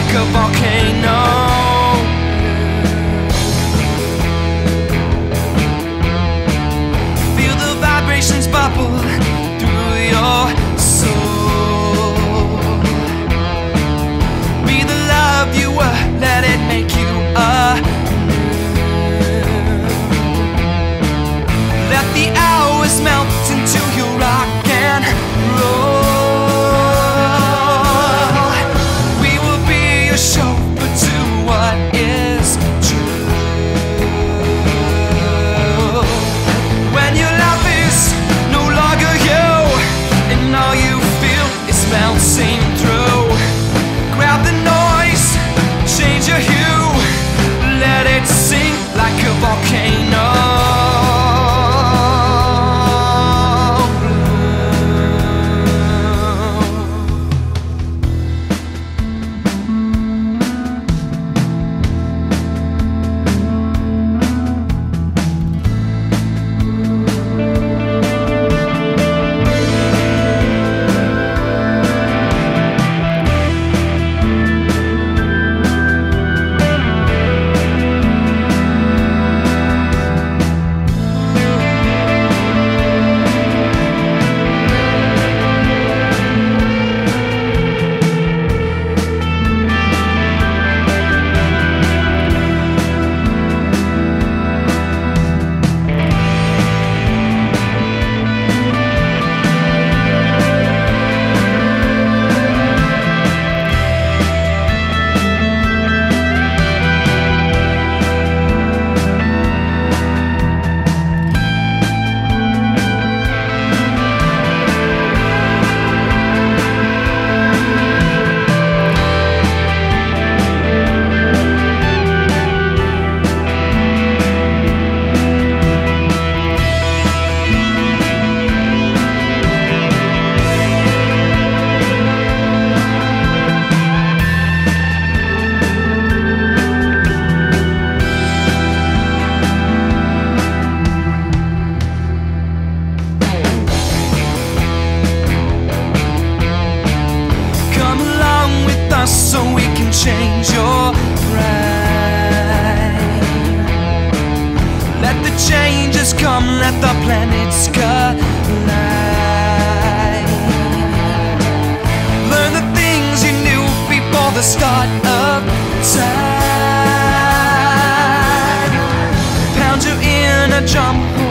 like a volcano. Feel the vibrations bubble through your soul. Be the love you were, let it make you let the hours melt into your rock and roll. We will be your chauffeur to what is true. When your life is no longer you, and all you feel is bouncing through, grab the noise, change your hue, let it sink like a volcano. So we can change your brain. Let the changes come, let the planets collide. Learn the things you knew before the start of time. Pound your inner drum.